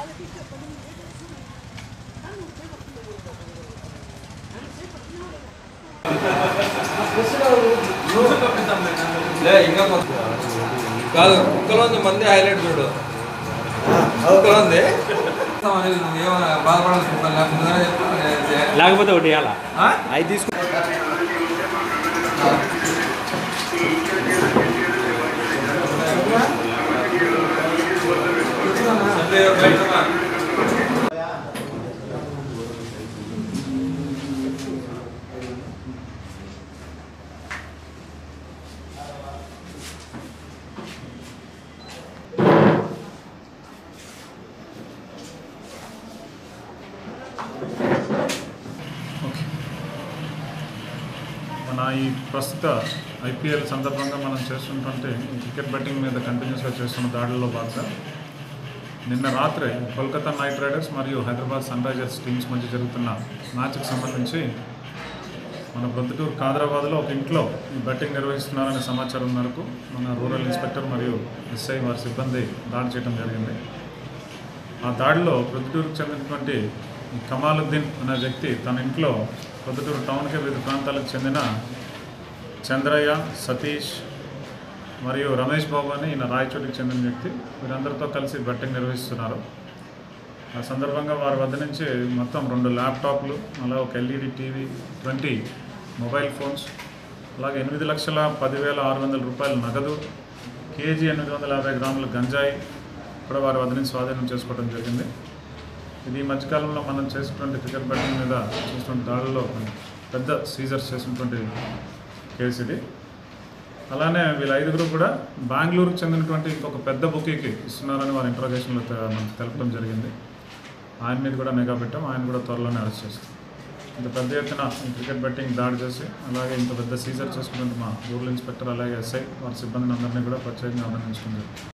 ఇంకా కాదు కుక్కలో మంది హైలైట్ చూడు కుక్కలో ఉంది ఏమైనా బాధపడాల్సి లేకపోతే ఒకటి ఇవ్వాలా అవి తీసుకు మన ఈ ప్రస్తుత ఐపీఎల్ సందర్భంగా మనం చేస్తున్నటువంటి క్రికెట్ బెట్టింగ్ మీద కంటిన్యూస్గా చేస్తున్న దాడుల్లో భాగంగా నిన్న రాత్రి కోల్కతా నైట్ రైడర్స్ మరియు హైదరాబాద్ సన్ రైజర్స్ టీమ్స్ మధ్య జరుగుతున్న మ్యాచ్కి సంబంధించి మన ప్రొద్దుటూరు కాదరాబాద్లో ఒక ఇంట్లో ఈ బెట్టింగ్ నిర్వహిస్తున్నారనే సమాచారం మేరకు మన రూరల్ ఇన్స్పెక్టర్ మరియు ఎస్ఐ వారి సిబ్బంది దాడి చేయడం జరిగింది. ఆ దాడిలో ప్రొద్దుటూరుకు చెందినటువంటి ఈ కమాలుద్దీన్ అనే వ్యక్తి తన ఇంట్లో ప్రొద్దుటూరు టౌన్కి వివిధ ప్రాంతాలకు చెందిన చంద్రయ్య, సతీష్ మరియు రమేష్ బాబు అని ఈయన రాయచోటికి చెందిన వ్యక్తి వీరందరితో కలిసి బెట్టింగ్ నిర్వహిస్తున్నారు. ఆ సందర్భంగా వారి వద్ద నుంచి మొత్తం 2 ల్యాప్టాప్లు, అలా ఒక ఎల్ఈడి టీవీ, 20 మొబైల్ ఫోన్స్, అలాగే 8,10,600 రూపాయల నగదు, కేజీ 850 గ్రాముల గంజాయి కూడా వారి వద్ద నుంచి స్వాధీనం చేసుకోవడం జరిగింది. ఇది ఈ మధ్యకాలంలో మనం చేసినటువంటి క్రికెట్ బెట్టింగ్ మీద చేసినటువంటి దాడుల్లో పెద్ద సీజర్స్ చేసినటువంటి కేసు ఇది. అలానే వీళ్ళ 5గురు కూడా బెంగళూరుకు చెందినటువంటి ఇంకొక పెద్ద బుకీకి ఇస్తున్నారని వారి ఇంట్రాగేషన్లో మనకు తెలపడం జరిగింది. ఆయన మీద కూడా నిఘా పెట్టాం. ఆయన కూడా త్వరలోనే అరెస్ట్ చేస్తాం. ఇంత పెద్ద ఎత్తున క్రికెట్ బెట్టింగ్ దాడి చేసి అలాగే ఇంత పెద్ద సీజర్ చేసుకున్నట్టు మా రూరల్ ఇన్స్పెక్టర్ అలాగే ఎస్ఐ వారి సిబ్బందిని అందరినీ కూడా ప్రత్యేకంగా అభినందించుకుంటారు.